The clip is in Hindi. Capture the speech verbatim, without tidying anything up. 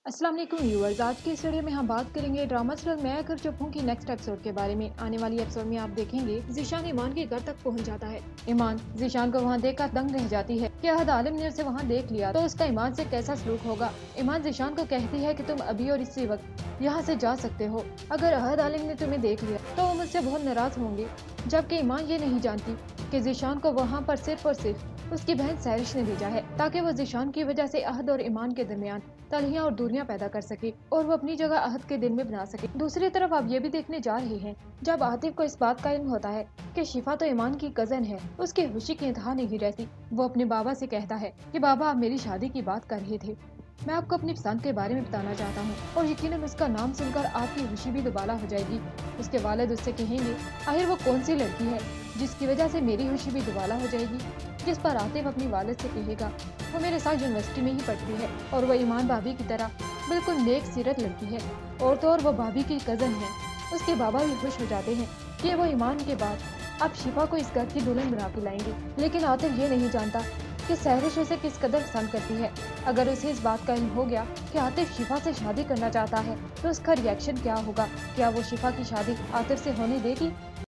अस्सलाम वालेकुम व्यूअर्स, आज की इस वीडियो में हम बात करेंगे ड्रामा सीरियल मैं अगर चुप हूं की नेक्स्ट एपिसोड के बारे में। आने वाली एपिसोड में आप देखेंगे ज़ीशान ईमान के घर तक पहुंच जाता है। ईमान ज़ीशान को वहां देखकर दंग रह जाती है कि अहद आलिम ने उसे वहां देख लिया तो उसका ईमान से कैसा सलूक होगा। ईमान ज़ीशान को कहती है कि तुम अभी और इसी वक्त यहाँ से जा सकते हो। अगर अहद आलिम ने तुम्हें देख लिया तो वो मुझसे बहुत नाराज होंगे। जबकि ईमान ये नहीं जानती कि ज़ीशान को वहाँ पर सिर्फ और सिर्फ उसकी बहन सैरिश ने भेजा है ताकि वो ज़ीशान की वजह से अहद और ईमान के दरमियान तलहियां और दूरियां पैदा कर सके और वो अपनी जगह अहद के दिल में बना सके। दूसरी तरफ आप ये भी देखने जा रहे हैं जब आतिफ को इस बात का इल्म होता है कि शिफा तो ईमान की कजन है, उसकी खुशी की इंतहा नहीं रहती। वो अपने बाबा से कहता है कि बाबा आप मेरी शादी की बात कर रहे थे, मैं आपको अपनी पसंद के बारे में बताना चाहता हूँ और यकीनन उसका नाम सुनकर आपकी खुशी भी दुबाला हो जाएगी। उसके वालिद उससे कहेंगे आखिर वो कौन सी लड़की है जिसकी वजह से मेरी खुशी भी दुबाला हो जाएगी। जिस पर आतिफ अपनी वालिद से कहेगा वो मेरे साथ यूनिवर्सिटी में ही पढ़ती है और वो ईमान भाभी की तरह बिल्कुल नेक सीरत लड़की है और तो और वो भाभी की कजन है। उसके बाबा भी खुश हो जाते हैं कि वो ईमान के बाद अब शिफा को इस घर की दुल्हन बना के लाएंगे। लेकिन आतिफ ये नहीं जानता कि सहरिश उसे किस कदर पसंद करती है। अगर उसे इस बात का इल्म हो गया कि आतिफ शिफा से शादी करना चाहता है तो उसका रिएक्शन क्या होगा? क्या वो शिफा की शादी आतिफ से होने देगी?